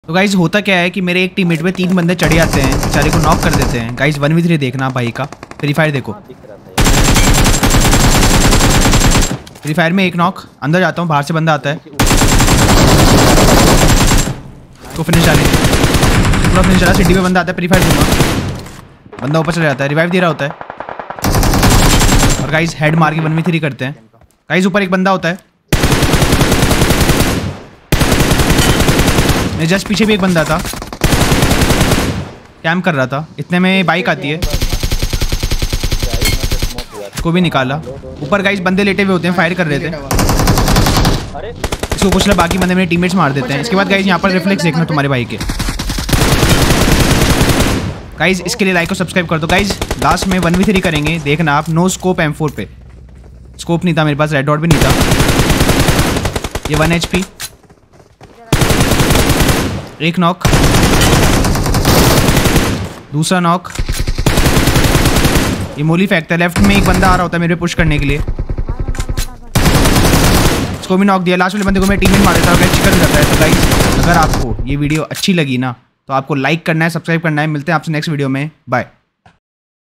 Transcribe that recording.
तो गाइज होता क्या है कि मेरे एक टीममेट में 3 बंदे चढ़े आते हैं, बेचारे को नॉक कर देते हैं। गाइज 1v3 देखना भाई का। फ्री फायर देखो, फ्री फायर में एक नॉक। अंदर जाता हूँ, बाहर से बंदा आता है, तो फिनिश डाले, पूरा फिनिश डाला। सिटी में बंदा आता है, फ्री फायर दूंगा, बंदा ऊपर चला जाता है, रिवाइव दे रहा होता है और गाइज हेड मार के 1v3 करते हैं। गाइज ऊपर एक बंदा होता है, मेरे जस्ट पीछे भी एक बंदा था, कैम्प कर रहा था। इतने में बाइक आती है, इसको भी निकाला। ऊपर गाइस बंदे लेटे हुए होते हैं, फायर कर रहे थे, इसको कुछ बाकी बंदे मेरे टीममेट्स मार देते हैं। इसके बाद गाइस यहाँ पर रिफ्लेक्स देखना तुम्हारे भाई के। गाइस इसके लिए लाइक और सब्सक्राइब कर दो। गाइस लास्ट में 1v3 करेंगे, देखना आप। नो स्कोप M4 पे, स्कोप नहीं था मेरे पास, रेड डॉट भी नहीं था। ये 1 HP, एक नॉक, दूसरा नॉक। ये मोली फेंकता है, लेफ्ट में एक बंदा आ रहा होता है मेरे पुश करने के लिए, इसको भी नॉक दिया। लास्ट वाले बंदे को मैं टीममेट मार देता हूँ, चिकन जाता है। तो गाइस अगर आपको ये वीडियो अच्छी लगी ना तो आपको लाइक करना है, सब्सक्राइब करना है। मिलते हैं आपसे नेक्स्ट वीडियो में, बाय।